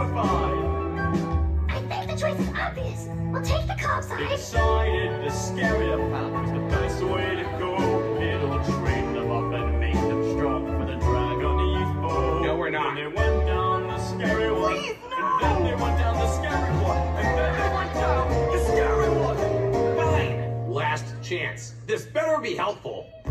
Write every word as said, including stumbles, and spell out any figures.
terrified. I think the choice is obvious. We'll take the calm side. Decided the scarier path was the best way to go. It'll train them up and make them strong for the drag on the bow. No, we're not. And they went down the scary one. Please, no. And then they went down the scary one. And then they went down the scary one. Fine. Last chance. This better be helpful.